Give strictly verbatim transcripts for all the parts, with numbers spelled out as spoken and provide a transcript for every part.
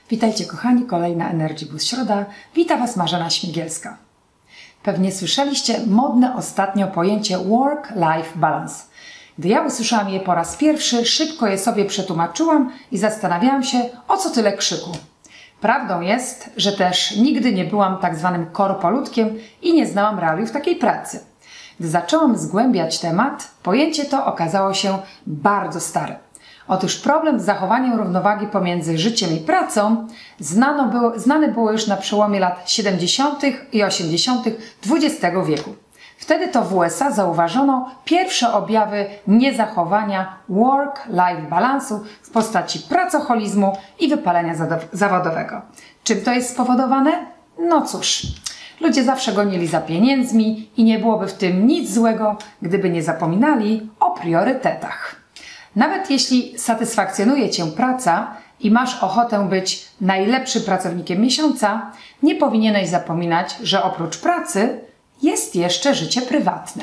Witajcie kochani, kolejna Energy Boost Środa. Wita Was Marzena Śmigielska. Pewnie słyszeliście modne ostatnio pojęcie Work-Life Balance. Gdy ja usłyszałam je po raz pierwszy, szybko je sobie przetłumaczyłam i zastanawiałam się, o co tyle krzyku. Prawdą jest, że też nigdy nie byłam tak zwanym korpoludkiem i nie znałam realiów takiej pracy. Gdy zaczęłam zgłębiać temat, pojęcie to okazało się bardzo stare. Otóż problem z zachowaniem równowagi pomiędzy życiem i pracą znano było, znany było już na przełomie lat siedemdziesiątych i osiemdziesiątych dwudziestego wieku. Wtedy to w U S A zauważono pierwsze objawy niezachowania work-life balansu w postaci pracoholizmu i wypalenia zawodowego. Czym to jest spowodowane? No cóż, ludzie zawsze gonili za pieniędzmi i nie byłoby w tym nic złego, gdyby nie zapominali o priorytetach. Nawet jeśli satysfakcjonuje Cię praca i masz ochotę być najlepszym pracownikiem miesiąca, nie powinieneś zapominać, że oprócz pracy jest jeszcze życie prywatne.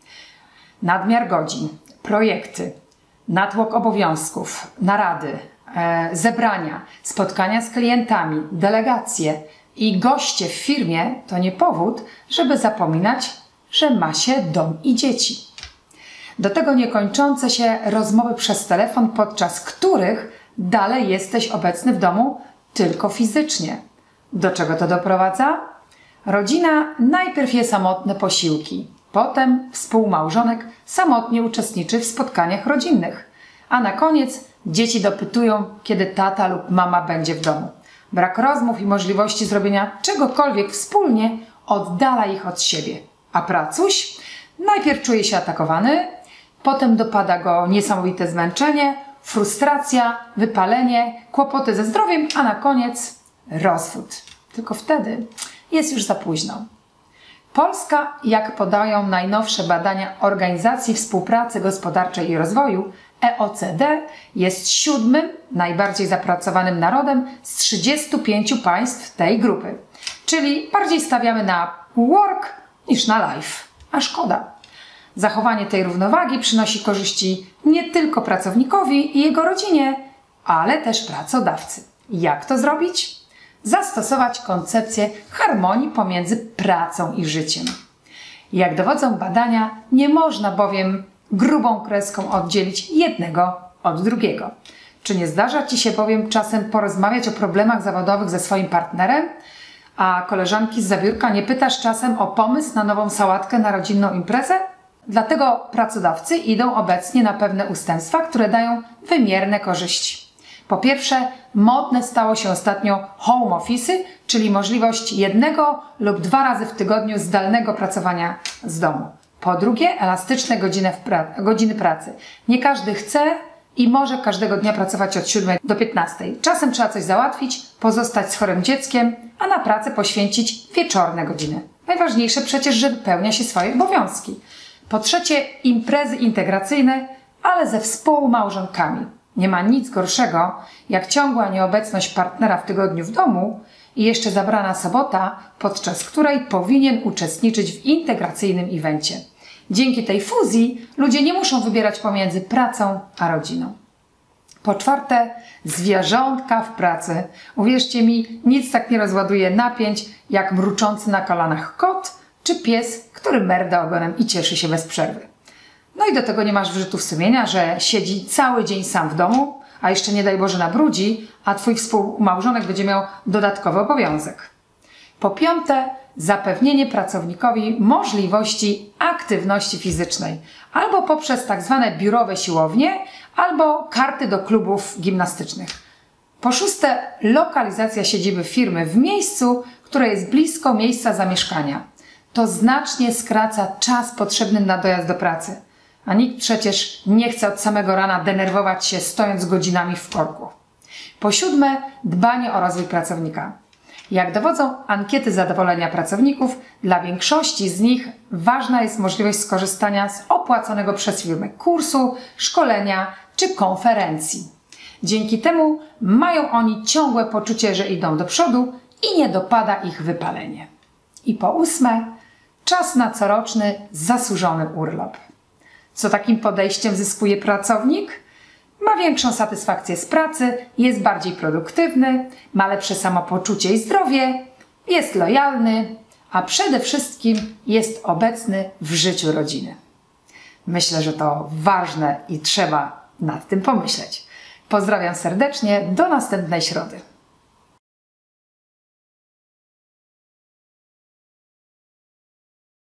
Nadmiar godzin, projekty, natłok obowiązków, narady, e, zebrania, spotkania z klientami, delegacje i goście w firmie to nie powód, żeby zapominać, że ma się dom i dzieci. Do tego niekończące się rozmowy przez telefon, podczas których dalej jesteś obecny w domu tylko fizycznie. Do czego to doprowadza? Rodzina najpierw je samotne posiłki, potem współmałżonek samotnie uczestniczy w spotkaniach rodzinnych, a na koniec dzieci dopytują, kiedy tata lub mama będzie w domu. Brak rozmów i możliwości zrobienia czegokolwiek wspólnie oddala ich od siebie. A pracuś najpierw czuje się atakowany, potem dopada go niesamowite zmęczenie, frustracja, wypalenie, kłopoty ze zdrowiem, a na koniec rozwód. Tylko wtedy jest już za późno. Polska, jak podają najnowsze badania Organizacji Współpracy Gospodarczej i Rozwoju, E O C D, jest siódmym najbardziej zapracowanym narodem z trzydziestu pięciu państw tej grupy. Czyli bardziej stawiamy na work niż na life. A szkoda. Zachowanie tej równowagi przynosi korzyści nie tylko pracownikowi i jego rodzinie, ale też pracodawcy. Jak to zrobić? Zastosować koncepcję harmonii pomiędzy pracą i życiem. Jak dowodzą badania, nie można bowiem grubą kreską oddzielić jednego od drugiego. Czy nie zdarza Ci się bowiem czasem porozmawiać o problemach zawodowych ze swoim partnerem, a koleżanki z zabiórka nie pytasz czasem o pomysł na nową sałatkę na rodzinną imprezę? Dlatego pracodawcy idą obecnie na pewne ustępstwa, które dają wymierne korzyści. Po pierwsze, modne stało się ostatnio home office'y, czyli możliwość jednego lub dwa razy w tygodniu zdalnego pracowania z domu. Po drugie, elastyczne godziny, w pra- godziny pracy. Nie każdy chce i może każdego dnia pracować od siódmej do piętnastej. Czasem trzeba coś załatwić, pozostać z chorym dzieckiem, a na pracę poświęcić wieczorne godziny. Najważniejsze przecież, że wypełnia się swoje obowiązki. Po trzecie, imprezy integracyjne, ale ze współmałżonkami. Nie ma nic gorszego, jak ciągła nieobecność partnera w tygodniu w domu i jeszcze zabrana sobota, podczas której powinien uczestniczyć w integracyjnym evencie. Dzięki tej fuzji ludzie nie muszą wybierać pomiędzy pracą a rodziną. Po czwarte, zwierzątka w pracy. Uwierzcie mi, nic tak nie rozładuje napięć, jak mruczący na kolanach kot czy pies, który merda ogonem i cieszy się bez przerwy. No i do tego nie masz wyrzutów sumienia, że siedzi cały dzień sam w domu, a jeszcze nie daj Boże nabrudzi, a Twój współmałżonek będzie miał dodatkowy obowiązek. Po piąte, zapewnienie pracownikowi możliwości aktywności fizycznej, albo poprzez tak zwane biurowe siłownie, albo karty do klubów gimnastycznych. Po szóste, lokalizacja siedziby firmy w miejscu, które jest blisko miejsca zamieszkania. To znacznie skraca czas potrzebny na dojazd do pracy. A nikt przecież nie chce od samego rana denerwować się stojąc godzinami w korku. Po siódme, dbanie o rozwój pracownika. Jak dowodzą ankiety zadowolenia pracowników, dla większości z nich ważna jest możliwość skorzystania z opłaconego przez firmę kursu, szkolenia czy konferencji. Dzięki temu mają oni ciągłe poczucie, że idą do przodu i nie dopada ich wypalenie. I po ósme, czas na coroczny zasłużony urlop. Co takim podejściem zyskuje pracownik? ma większą satysfakcję z pracy, jest bardziej produktywny, ma lepsze samopoczucie i zdrowie, jest lojalny, a przede wszystkim jest obecny w życiu rodziny. Myślę, że to ważne i trzeba nad tym pomyśleć. Pozdrawiam serdecznie, do następnej środy.